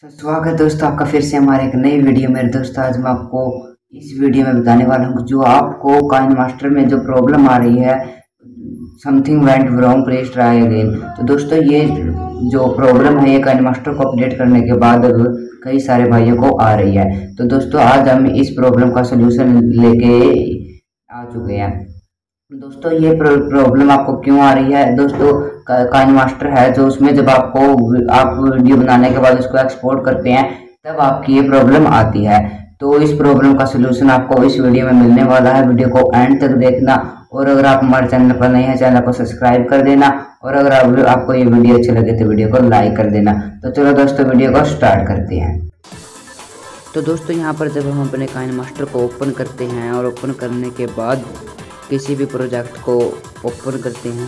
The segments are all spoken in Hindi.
तो स्वागत है दोस्तों आपका फिर से हमारे एक नई वीडियो में। दोस्तों आज मैं आपको इस वीडियो में बताने वाला हूँ जो आपको काइन मास्टर में जो प्रॉब्लम आ रही है, something went wrong please try again. तो दोस्तों ये जो प्रॉब्लम है ये काइन मास्टर को अपडेट करने के बाद अब कई सारे भाइयों को आ रही है। तो दोस्तों आज हम इस प्रॉब्लम का सोल्यूशन लेके आ चुके हैं। दोस्तों ये प्रॉब्लम आपको क्यों आ रही है? दोस्तों काइन मास्टर है जो उसमें जब आप वीडियो बनाने के बाद उसको एक्सपोर्ट करते हैं तब आपकी ये प्रॉब्लम आती है। तो इस प्रॉब्लम का सलूशन आपको इस वीडियो में मिलने वाला है। वीडियो को एंड तक देखना और अगर आप हमारे चैनल पर नए हैं चैनल को सब्सक्राइब कर देना और अगर आपको ये वीडियो अच्छी लगे तो वीडियो को लाइक कर देना। तो चलो दोस्तों वीडियो को स्टार्ट करते हैं। तो दोस्तों यहाँ पर जब हम अपने काइन मास्टर को ओपन करते हैं और ओपन करने के बाद किसी भी प्रोजेक्ट को ओपन करते हैं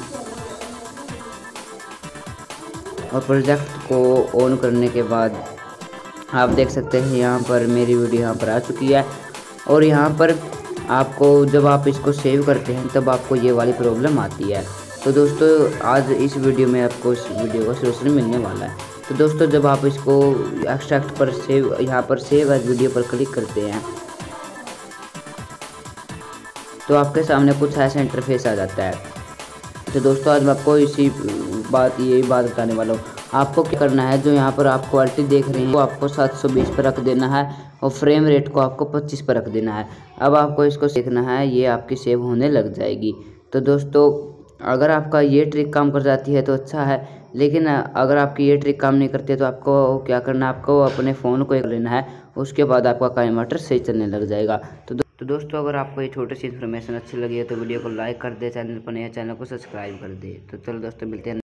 और प्रोजेक्ट को ऑन करने के बाद आप देख सकते हैं यहाँ पर मेरी वीडियो यहाँ पर आ चुकी है। और यहाँ पर आपको जब आप इसको सेव करते हैं तब आपको ये वाली प्रॉब्लम आती है। तो दोस्तों आज इस वीडियो में आपको इस वीडियो का सोल्यूशन मिलने वाला है। तो दोस्तों जब आप इसको एक्सट्रैक्ट पर सेव यहाँ पर सेव एज वीडियो पर क्लिक करते हैं तो आपके सामने कुछ ऐसा इंटरफेस आ जाता है। तो दोस्तों आज मैं आपको यही बात बताने वाला हूँ। आपको क्या करना है, जो यहाँ पर आप क्वालिटी देख रहे हैं वो आपको 720 पर रख देना है और फ्रेम रेट को आपको 25 पर रख देना है। अब आपको इसको सीखना है, ये आपकी सेव होने लग जाएगी। तो दोस्तों अगर आपका ये ट्रिक काम कर जाती है तो अच्छा है, लेकिन अगर आपकी ये ट्रिक काम नहीं करती है तो आपको क्या करना है, आपको अपने फ़ोन को एक लेना है, उसके बाद आपका काइन मास्टर सही चलने लग जाएगा। तो दोस्तों अगर आपको ये छोटी सी इन्फॉर्मेशन अच्छी लगी है तो वीडियो को लाइक कर दे, चैनल पर नया चैनल को सब्सक्राइब कर दे। तो चलो दोस्तों मिलते हैं।